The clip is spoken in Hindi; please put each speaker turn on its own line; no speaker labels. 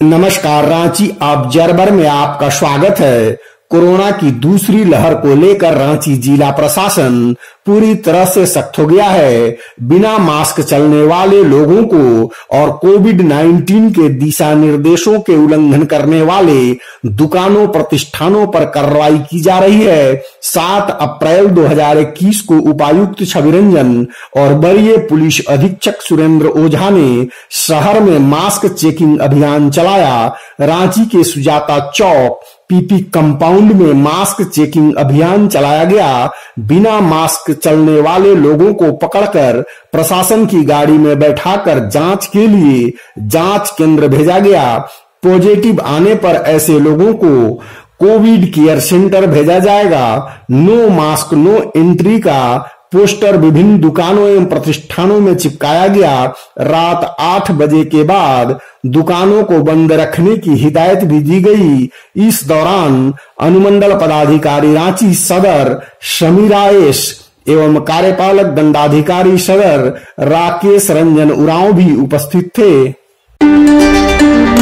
नमस्कार, रांची ऑब्जर्वर में आपका स्वागत है। कोरोना की दूसरी लहर को लेकर रांची जिला प्रशासन पूरी तरह से सख्त हो गया है। बिना मास्क चलने वाले लोगों को और कोविड-19 के दिशा निर्देशों के उल्लंघन करने वाले दुकानों प्रतिष्ठानों पर कार्रवाई की जा रही है। 7 अप्रैल 2021 को उपायुक्त छवि रंजन और वरीय पुलिस अधीक्षक सुरेंद्र ओझा ने शहर में मास्क चेकिंग अभियान चलाया। रांची के सुजाता चौक पीपी कंपाउंड में मास्क चेकिंग अभियान चलाया गया। बिना मास्क चलने वाले लोगों को पकड़कर प्रशासन की गाड़ी में बैठाकर जांच के लिए जांच केंद्र भेजा गया। पॉजिटिव आने पर ऐसे लोगों को कोविड केयर सेंटर भेजा जाएगा। नो मास्क नो एंट्री का पोस्टर विभिन्न दुकानों एवं प्रतिष्ठानों में चिपकाया गया। रात 8 बजे के बाद दुकानों को बंद रखने की हिदायत भी दी गई। इस दौरान अनुमंडल पदाधिकारी रांची सदर समीरा एस एवं कार्यपालक दंडाधिकारी सदर राकेश रंजन उरांव भी उपस्थित थे।